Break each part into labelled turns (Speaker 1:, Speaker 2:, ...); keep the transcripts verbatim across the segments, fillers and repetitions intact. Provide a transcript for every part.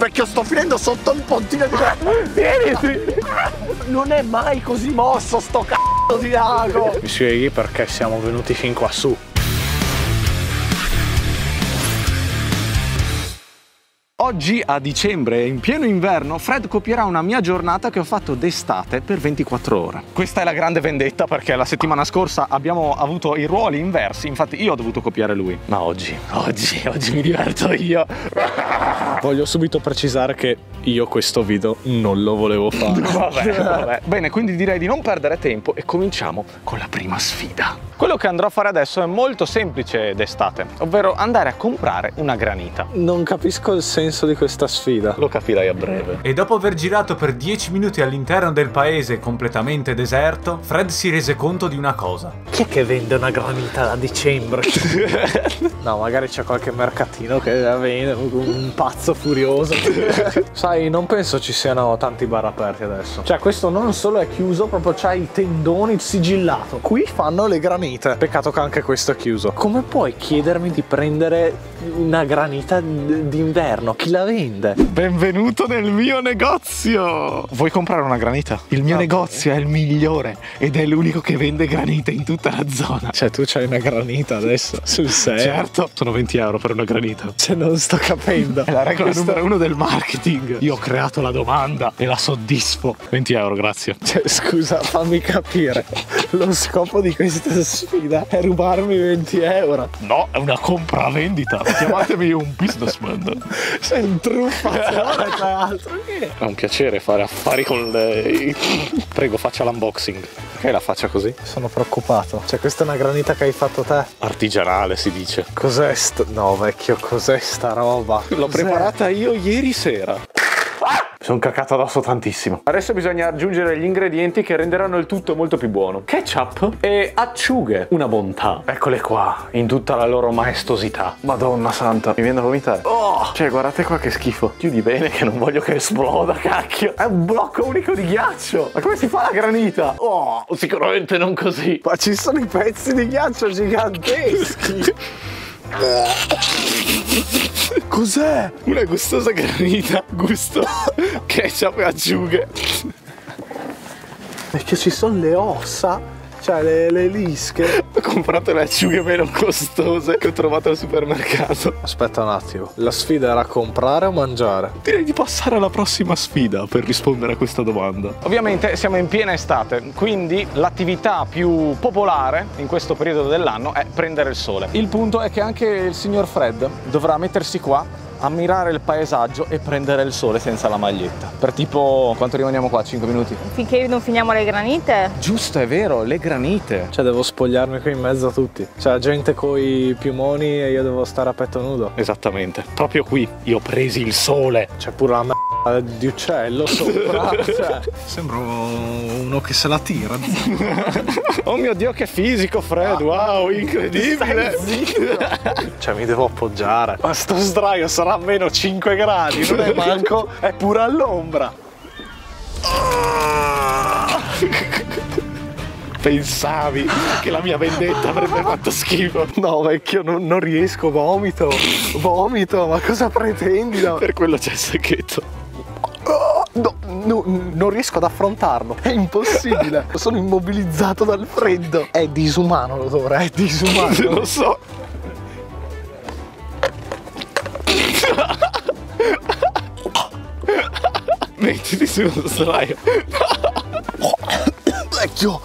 Speaker 1: Vecchio, sto finendo sotto il pontino di... Vieni! Non è mai così mosso sto c***o di lago! Mi spieghi perché siamo venuti fin qua su? Oggi a dicembre, in pieno inverno, Fred copierà una mia giornata che ho fatto d'estate per ventiquattro ore. Questa è la grande vendetta perché la settimana scorsa abbiamo avuto i ruoli inversi, infatti io ho dovuto copiare lui. Ma oggi, oggi, oggi mi diverto io. Voglio subito precisare che io questo video non lo volevo fare. Vabbè, vabbè. Bene, quindi direi di non perdere tempo e cominciamo con la prima sfida. Quello che andrò a fare adesso è molto semplice d'estate, ovvero andare a comprare una granita. Non capisco il senso di questa sfida. Lo capirai a breve.
Speaker 2: E dopo aver girato per dieci minuti all'interno del paese completamente deserto, Fred si rese conto di una cosa.
Speaker 1: Chi è che vende una granita a dicembre? No, magari c'è qualche mercatino che la vende, un pazzo furioso. Sai, non penso ci siano tanti bar aperti adesso. Cioè, questo non solo è chiuso, proprio c'hai i tendoni sigillato. Qui fanno le granite. Peccato che anche questo è chiuso. Come puoi chiedermi di prendere una granita d'inverno? Chi la vende? Benvenuto nel mio negozio! Vuoi comprare una granita? Il mio ah, negozio è il migliore ed è l'unico che vende granite in tutta la zona. Cioè, tu c'hai una granita adesso? Sul serio? Certo, sono venti euro per una granita. Cioè, non sto capendo. È la regola questo... numero uno del marketing. Io ho creato la domanda e la soddisfo. venti euro, grazie. Cioè, scusa, fammi capire. Lo scopo di questa sfida è rubarmi venti euro. No, è una compravendita. Chiamatemi un businessman. Sei un truffatore, tra l'altro. È un piacere fare affari con lei. Prego, faccia l'unboxing. Perché la faccia così? Sono preoccupato. Cioè, questa è una granita che hai fatto te? Artigianale, si dice. Cos'è sto... No, vecchio, cos'è sta roba? L'ho preparata io ieri sera. Mi sono cacato addosso tantissimo. Adesso bisogna aggiungere gli ingredienti che renderanno il tutto molto più buono. Ketchup e acciughe. Una bontà. Eccole qua, in tutta la loro maestosità. Madonna santa, mi viene da vomitare. Oh, cioè, guardate qua che schifo. Chiudi bene che non voglio che esploda, cacchio. È un blocco unico di ghiaccio. Ma come si fa la granita? Oh, sicuramente non così. Ma ci sono i pezzi di ghiaccio giganteschi. Cos'è? Una gustosa granita, gusto ketchup e acciughe. Perché ci sono le ossa, cioè le, le lische. Ho comprato le acciughe meno costose che ho trovato al supermercato. Aspetta un attimo, la sfida era comprare o mangiare? Direi di passare alla prossima sfida per rispondere a questa domanda. Ovviamente siamo in piena estate, quindi l'attività più popolare in questo periodo dell'anno è prendere il sole. Il punto è che anche il signor Fred dovrà mettersi qua, ammirare il paesaggio e prendere il sole senza la maglietta. Per tipo, quanto rimaniamo qua? cinque minuti?
Speaker 3: Finché non finiamo le granite?
Speaker 1: Giusto, è vero, le granite. Cioè, devo spogliarmi qui in mezzo a tutti. Cioè, gente coi piumoni e io devo stare a petto nudo. Esattamente. Proprio qui io ho presi il sole. C'è pure la merda di uccello sopra. Cioè, sembro uno che se la tira. Oh mio Dio, che fisico, Fred. Wow, incredibile. Cioè, mi devo appoggiare. Ma sto sdraio sarà a meno cinque gradi, non è manco, è pure all'ombra. Pensavi che la mia vendetta avrebbe fatto schifo? No, vecchio, non, non riesco, vomito, vomito, ma cosa pretendi? No? Per quello c'è il sacchetto. No, no, non riesco ad affrontarlo, è impossibile. Sono immobilizzato dal freddo. È disumano l'odore, è disumano. Lo so. Mettiti sullo sdraio. Vecchio.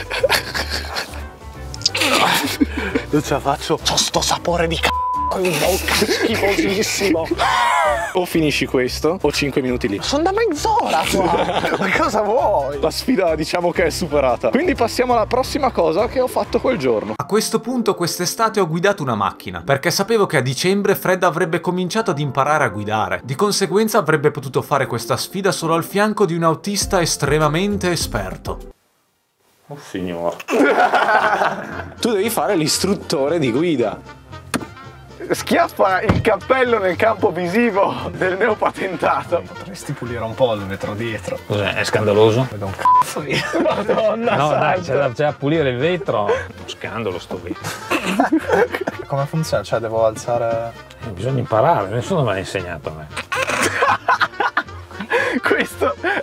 Speaker 1: Non ce la faccio. C'ho sto sapore di c***o in bocca, schifosissimo. O finisci questo o cinque minuti lì. Sono da mezz'ora qua. Ma cosa vuoi? La sfida diciamo che è superata. Quindi passiamo alla prossima cosa che ho fatto quel giorno.
Speaker 2: A questo punto quest'estate ho guidato una macchina, perché sapevo che a dicembre Fred avrebbe cominciato ad imparare a guidare. Di conseguenza avrebbe potuto fare questa sfida solo al fianco di un autista estremamente esperto.
Speaker 1: Oh signor. Tu devi fare l'istruttore di guida. Schiaffa il cappello nel campo visivo del neopatentato. Potresti pulire un po' il vetro dietro.
Speaker 4: Cos'è? È scandaloso?
Speaker 1: Vedo un cazzo io. Madonna
Speaker 4: no,
Speaker 1: santa.
Speaker 4: dai, c'è da, da pulire il vetro. Uno scandalo sto vetro.
Speaker 1: Come funziona? Cioè, devo alzare...
Speaker 4: Bisogna imparare, nessuno me l'ha insegnato a me.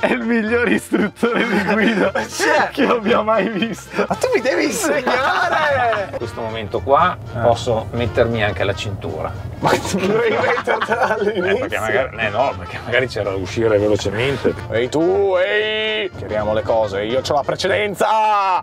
Speaker 1: è il miglior istruttore di guida che abbia mai visto. Ma tu mi devi insegnare!
Speaker 4: In questo momento qua posso mettermi anche la cintura.
Speaker 1: Ma tu dovevi mettertela
Speaker 4: Eh,
Speaker 1: all'inizio?
Speaker 4: perché magari, eh no, perché magari c'era da uscire velocemente.
Speaker 1: Ehi tu, ehi! Chiariamo le cose, io c'ho la precedenza!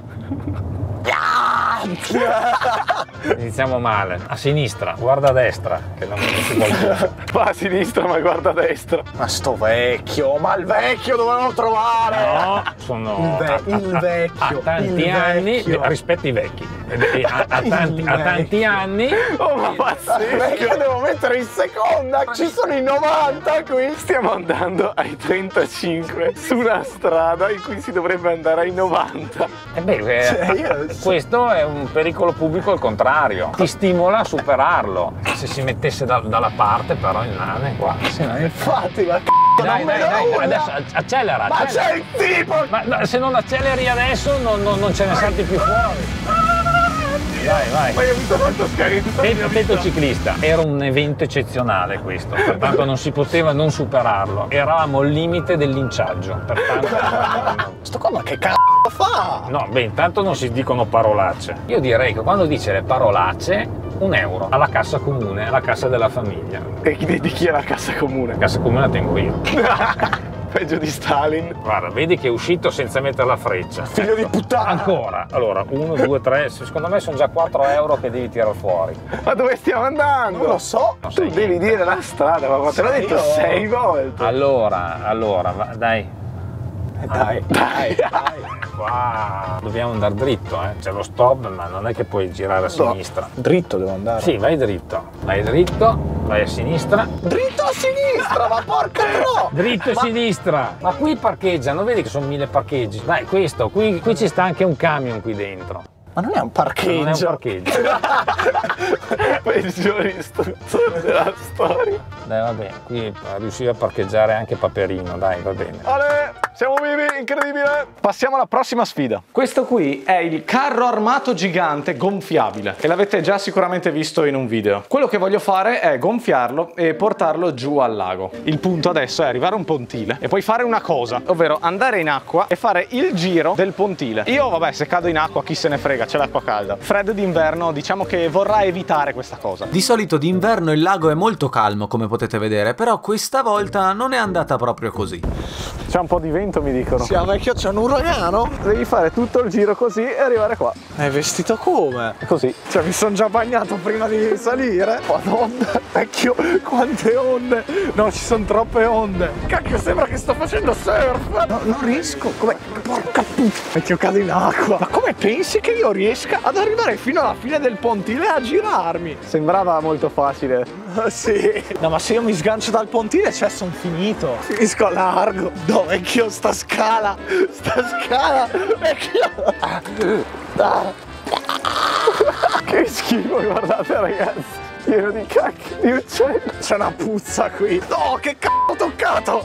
Speaker 4: Iniziamo male. A sinistra, guarda a destra, che non si vuole dire.
Speaker 1: Va a sinistra ma guarda a destra. Ma sto vecchio, ma il vecchio dovevamo trovare!
Speaker 4: No, sono
Speaker 1: Il ve-
Speaker 4: a, a-
Speaker 1: il
Speaker 4: a-
Speaker 1: vecchio,
Speaker 4: a tanti
Speaker 1: il
Speaker 4: anni
Speaker 1: vecchio.
Speaker 4: rispetto ai vecchi. E A, a tanti, a tanti anni.
Speaker 1: Oh ma pazzesco! Devo mettere in seconda! Ci sono i novanta qui! Stiamo andando ai trentacinque su una strada in cui si dovrebbe andare ai novanta.
Speaker 4: E beh, eh,
Speaker 1: Cioè, io-
Speaker 4: questo è un pericolo pubblico al contrario. Ti stimola a superarlo. Se si mettesse da- dalla parte, però il nane qua.
Speaker 1: Sì, ma infatti, ma c***o,
Speaker 4: Dai,
Speaker 1: non
Speaker 4: dai,
Speaker 1: vedo
Speaker 4: dai,
Speaker 1: nulla.
Speaker 4: adesso accelera.
Speaker 1: Ma
Speaker 4: accelera.
Speaker 1: c'è il tipo!
Speaker 4: Ma no, se non acceleri adesso non, non- non ce ne salti più fuori. Vai, vai.
Speaker 1: Ma io mi sono fatto scaricare.
Speaker 4: Tetto, tetto ciclista. Era un evento eccezionale questo, pertanto non si poteva non superarlo. Eravamo al limite del linciaggio, pertanto...
Speaker 1: Sto qua ma che c***o fa?
Speaker 4: No, beh, intanto non si dicono parolacce. Io direi che quando dice le parolacce, un euro alla cassa comune, alla cassa della famiglia.
Speaker 1: E chi di chi è la cassa comune?
Speaker 4: La cassa comune la tengo io.
Speaker 1: Peggio di Stalin.
Speaker 4: Guarda, vedi che è uscito senza mettere la freccia.
Speaker 1: Figlio di puttana!
Speaker 4: Ancora. Allora, uno, due, tre, secondo me sono già quattro euro che devi tirare fuori.
Speaker 1: Ma dove stiamo andando? Non lo so.
Speaker 4: Non
Speaker 1: Tu
Speaker 4: sai
Speaker 1: devi
Speaker 4: niente.
Speaker 1: dire la strada, ma te l'ho
Speaker 4: Sai
Speaker 1: detto
Speaker 4: io.
Speaker 1: sei volte.
Speaker 4: Allora, allora, va- dai.
Speaker 1: Dai, dai, dai.
Speaker 4: Qua dobbiamo andare dritto, eh. C'è lo stop, ma non è che puoi girare a sinistra.
Speaker 1: Dritto devo andare.
Speaker 4: Sì, vai dritto. Vai dritto, vai a sinistra.
Speaker 1: Dritto a sinistra, ma porca tro!
Speaker 4: Dritto a sinistra. Ma qui parcheggiano, vedi che sono mille parcheggi. Dai, questo, qui, qui ci sta anche un camion qui dentro.
Speaker 1: Ma non è un parcheggio.
Speaker 4: Non è un parcheggio.
Speaker 1: Peggiore istruttore della storia.
Speaker 4: Dai, vabbè, qui riuscivi a parcheggiare anche Paperino, dai, va bene.
Speaker 1: Ale, siamo vivi, incredibile. Passiamo alla prossima sfida. Questo qui è il carro armato gigante gonfiabile e l'avete già sicuramente visto in un video. Quello che voglio fare è gonfiarlo e portarlo giù al lago. Il punto adesso è arrivare a un pontile e poi fare una cosa, ovvero andare in acqua e fare il giro del pontile. Io, vabbè, se cado in acqua chi se ne frega, c'è l'acqua calda. Fred d'inverno diciamo che vorrà evitare questa cosa.
Speaker 2: Di solito d'inverno il lago è molto calmo, come potete vedere, però questa volta non è andata proprio così.
Speaker 1: C'è un po' di vento, mi dicono. Sì, vecchio, c'è un uragano. Devi fare tutto il giro così e arrivare qua. È vestito come? Così. Cioè, mi sono già bagnato prima di salire. Madonna, vecchio, quante onde. No, ci sono troppe onde. Cacchio, sembra che sto facendo surf. No, non riesco. Come? Porca puttana. Vecchio, cado in acqua. Ma come pensi che io riesca ad arrivare fino alla fine del pontile e a girarmi? Sembrava molto facile. Sì. No, ma se io mi sgancio dal pontile, cioè, sono finito. Finisco a largo. No, vecchio, sta scala. Sta scala. Vecchio. Ah. Ah. Che schifo, guardate, ragazzi. Pieno di cacchi di uccelli. C'è una puzza qui. No, che c***o ho toccato.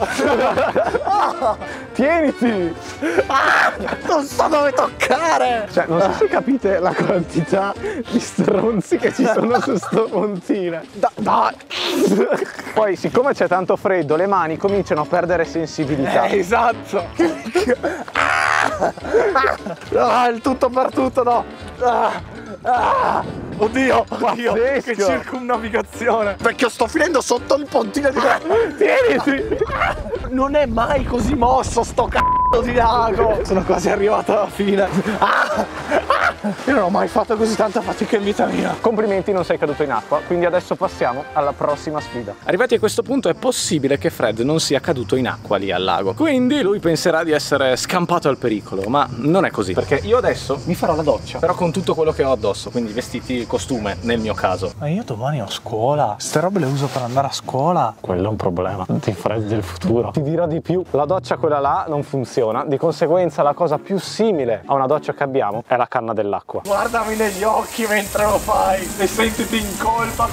Speaker 1: Ah, tieniti. Ah, non so dove toccare. Cioè, non so se capite la quantità di stronzi che ci sono su sto pontile. Da, dai. Poi, siccome c'è tanto freddo, le mani cominciano a perdere sensibilità. Eh, esatto. Ah, il tutto per tutto, no. Ah. Ah, oddio, oddio, che circumnavigazione. Vecchio, sto finendo sotto il pontile di lago. Tieniti. Non è mai così mosso sto c***o di lago. Sono quasi arrivato alla fine. Ah, ah, io non ho mai fatto così tanta fatica in vita mia. Complimenti, non sei caduto in acqua. Quindi adesso passiamo alla prossima sfida. Arrivati a questo punto è possibile che Fred non sia caduto in acqua lì al lago. Quindi lui penserà di essere scampato al pericolo. Ma non è così, perché io adesso mi farò la doccia, però con tutto quello che ho addosso. Quindi vestiti, costume nel mio caso. Ma io domani ho scuola. Ste robe le uso per andare a scuola.
Speaker 4: Quello è un problema. Ti Fred del futuro.
Speaker 1: Ti dirò di più. La doccia quella là non funziona. Di conseguenza la cosa più simile a una doccia che abbiamo è la canna dell'acqua. Guardami negli occhi mentre lo fai e sentiti in colpa.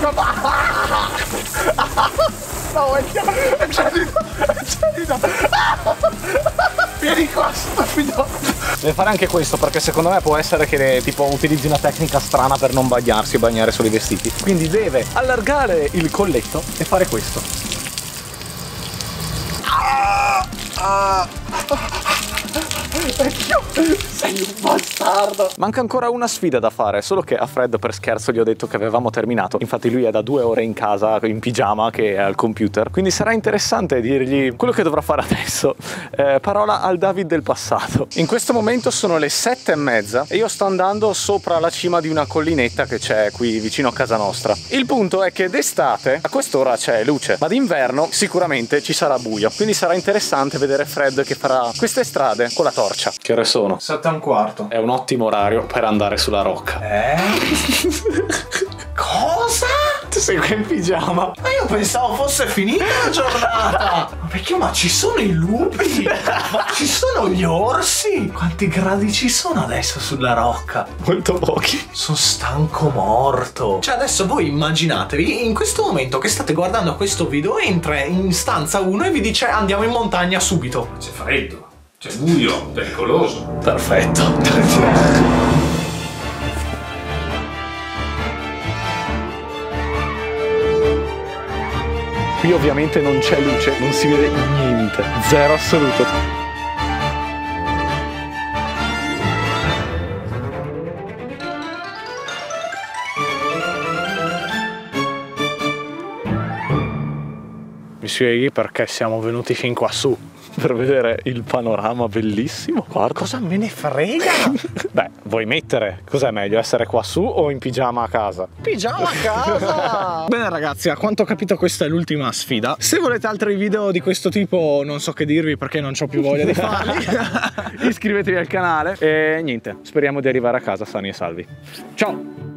Speaker 1: No, è gelido, è gelido. Vieni qua, stupido. Deve fare anche questo, perché secondo me può essere che tipo utilizzi una tecnica strana per non bagnarsi e bagnare solo i vestiti. Quindi deve allargare il colletto e fare questo. Ah, ah. vecchio, sei un bastardo. Manca ancora una sfida da fare, solo che a Fred per scherzo gli ho detto che avevamo terminato. Infatti lui è da due ore in casa in pigiama che è al computer, quindi sarà interessante dirgli quello che dovrà fare adesso. Eh, parola al David del passato. In questo momento sono le sette e mezza e io sto andando sopra la cima di una collinetta che c'è qui vicino a casa nostra. Il punto è che d'estate a quest'ora c'è luce, ma d'inverno sicuramente ci sarà buio, quindi sarà interessante vedere Fred che farà queste strade con la torcia. Che ore sono? Sette e un quarto. È un ottimo orario per andare sulla rocca. Eh? Cosa? Tu sei qui in pigiama? Ma io pensavo fosse finita la giornata. Ma vecchio, ma ci sono i lupi? Ma ci sono gli orsi? Quanti gradi ci sono adesso sulla rocca? Molto pochi. Sono stanco morto. Cioè adesso voi immaginatevi in questo momento che state guardando questo video, entra in stanza uno e vi dice andiamo in montagna subito.
Speaker 4: C'è freddo, c'è buio, pericoloso.
Speaker 1: Perfetto. Qui ovviamente non c'è luce, non si vede niente, zero assoluto. Mi spieghi perché siamo venuti fin qua su? Per vedere il panorama bellissimo. Guarda. Cosa me ne frega? Beh, vuoi mettere? Cos'è meglio, essere qua su o in pigiama a casa? Pigiama a casa! Bene ragazzi, a quanto ho capito questa è l'ultima sfida. Se volete altri video di questo tipo non so che dirvi perché non ho più voglia di farli. Iscrivetevi al canale e niente, speriamo di arrivare a casa sani e salvi. Ciao!